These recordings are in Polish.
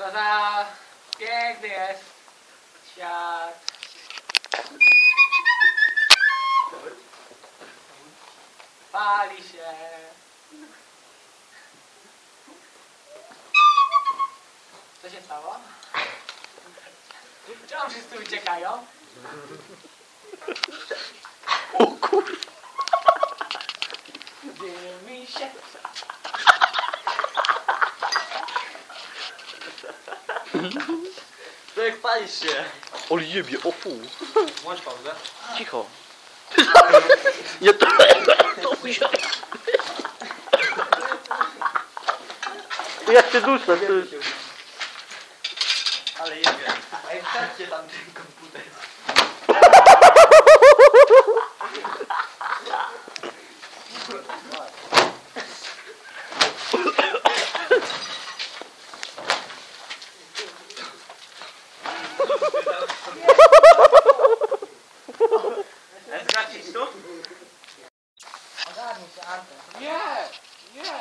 Co za piękny jest świat. Pali się. Co się stało? Czemu wszyscy uciekają? O kurwa. Dymi się. To jak palisz się. Ol jebie, o fu. Włącz pauzę. Cicho. Nie to... Jak się duszę, ty. Ale jebie. Ej, wstawcie tam ten komputer. Zgacić tu? Ogarnij się, Antek. Nie! Nie!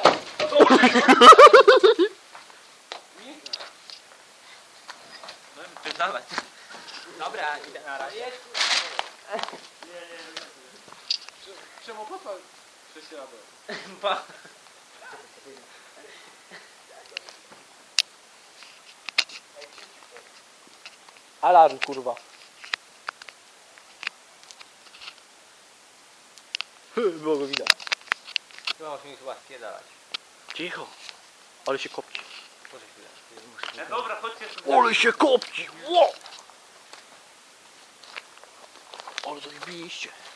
Wyznawaj. Dobra, idę na razie. Czemu papa przesiadł? Pa. Alarm, kurwa. Było go widać. Chyba masz mi chyba spiedalać. Cicho. Ale się kopci. Może chwilę. Dobra, chodźcie tu. Ale się kopci! Ło! Ale zajebiście.